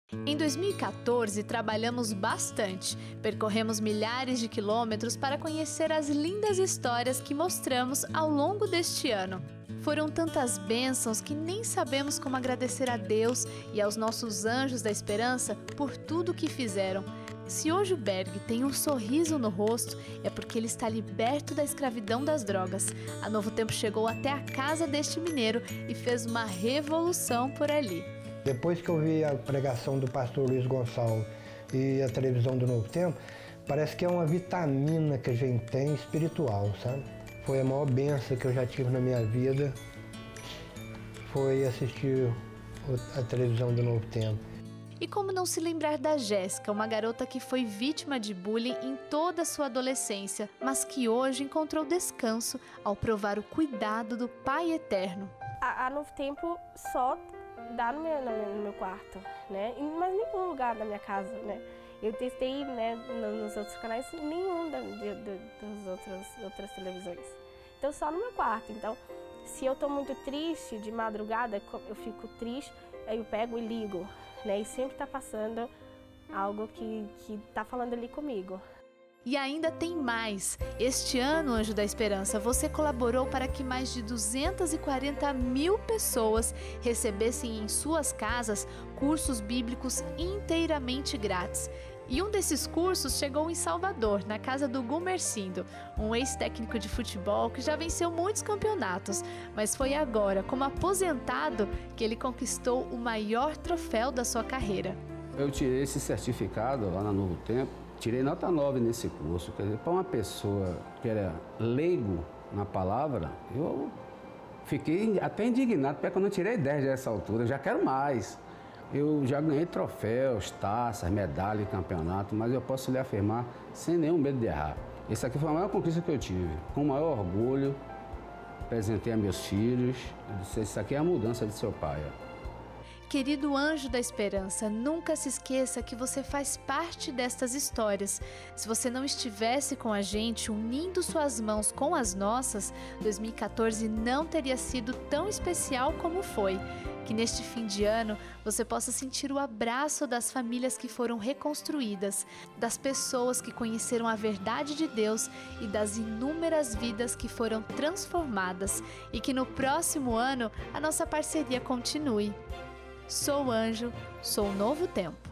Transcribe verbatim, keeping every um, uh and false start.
Em dois mil e quatorze, trabalhamos bastante. Percorremos milhares de quilômetros para conhecer as lindas histórias que mostramos ao longo deste ano. Foram tantas bênçãos que nem sabemos como agradecer a Deus e aos nossos anjos da esperança por tudo que fizeram. Se hoje o Berg tem um sorriso no rosto, é porque ele está liberto da escravidão das drogas. A Novo Tempo chegou até a casa deste mineiro e fez uma revolução por ali. Depois que eu vi a pregação do pastor Luiz Gonçalves e a televisão do Novo Tempo, parece que é uma vitamina que a gente tem espiritual, sabe? Foi a maior bênção que eu já tive na minha vida, foi assistir a televisão do Novo Tempo. E como não se lembrar da Jéssica, uma garota que foi vítima de bullying em toda a sua adolescência, mas que hoje encontrou descanso ao provar o cuidado do Pai Eterno. A, a Novo Tempo só dá no meu, no meu quarto, né? Mas em nenhum lugar da minha casa, né? Eu testei, né, nos outros canais, nenhum da, de, de, das outras, outras televisões. Então só no meu quarto. Então, se eu estou muito triste de madrugada, eu fico triste, aí eu pego e ligo, né? E sempre está passando algo que que está falando ali comigo. E ainda tem mais. Este ano, Anjo da Esperança, você colaborou para que mais de duzentas e quarenta mil pessoas recebessem em suas casas cursos bíblicos inteiramente grátis. E um desses cursos chegou em Salvador, na casa do Gumercindo, um ex-técnico de futebol que já venceu muitos campeonatos, mas foi agora, como aposentado, que ele conquistou o maior troféu da sua carreira. Eu tirei esse certificado lá na Novo Tempo. Tirei nota nove nesse curso, quer dizer, para uma pessoa que era leigo na palavra, eu fiquei até indignado, porque eu não tirei dez nessa altura, eu já quero mais. Eu já ganhei troféus, taças, medalhas, campeonato, mas eu posso lhe afirmar sem nenhum medo de errar. Essa aqui foi a maior conquista que eu tive, com o maior orgulho, apresentei a meus filhos, eu disse, isso aqui é a mudança de seu pai. Querido Anjo da Esperança, nunca se esqueça que você faz parte destas histórias. Se você não estivesse com a gente, unindo suas mãos com as nossas, dois mil e quatorze não teria sido tão especial como foi. Que neste fim de ano você possa sentir o abraço das famílias que foram reconstruídas, das pessoas que conheceram a verdade de Deus e das inúmeras vidas que foram transformadas. E que no próximo ano a nossa parceria continue. Sou Anjo, sou Novo Tempo.